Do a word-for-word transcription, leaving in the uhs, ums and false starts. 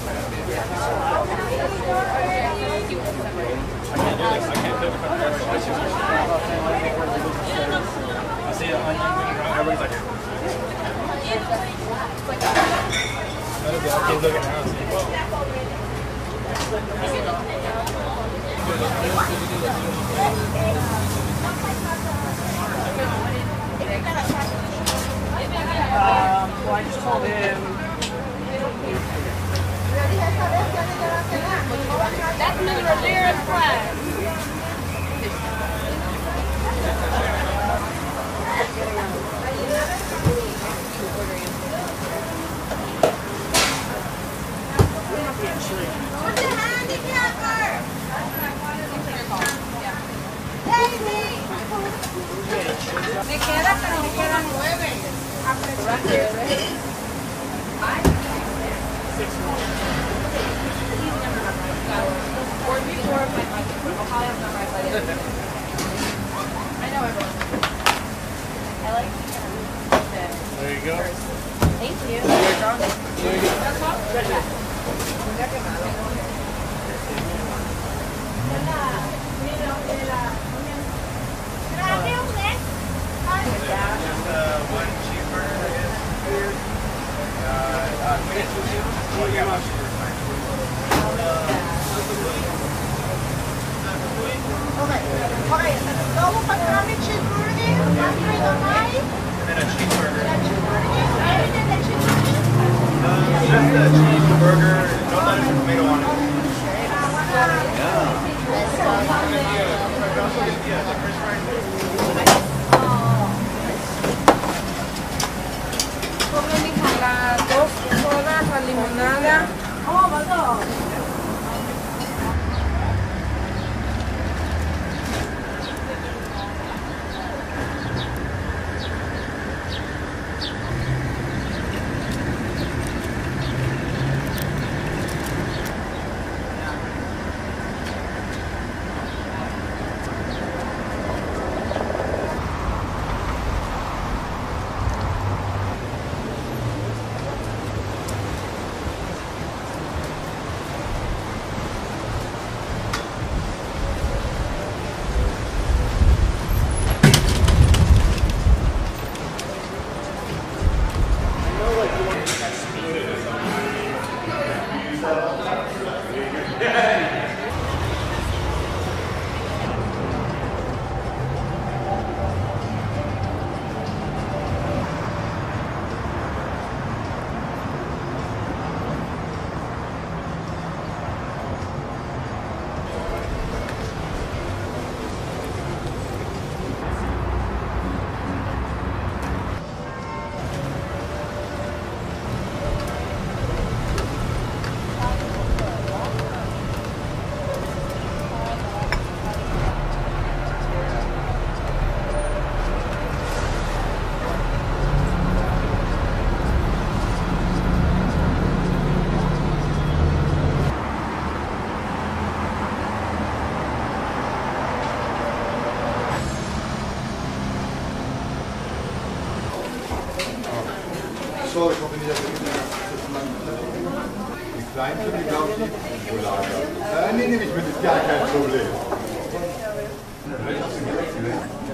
see it on everybody's like, okay, look at now. Um, well, I just told him. That's Mister Rivera's flag. Who's the handicapper? Me queda, pero me quedan nueve. Or before my I'll probably have memorized by the end. I know everyone. I like it. There you go. Thank you. There you go. That's all? Just uh, one cheeseburger, I guess. Uh, uh, we get sushi. Oh, yeah, my cheeseburger. Okay, okay, double pepperoni cheeseburger, one drink of rice, And then a cheeseburger. and a cheeseburger, everything that cheeseburger. Uh, just a cheeseburger, no lettuce or tomato on it. Yeah, the french fries. Dos sodas, la limonada. Oh, 맞아. So, ich hoffe nicht, dass wir die kleinste, die glaube ich, die Schokolade. Äh, nee, nehme ich mit, ist gar kein Problem.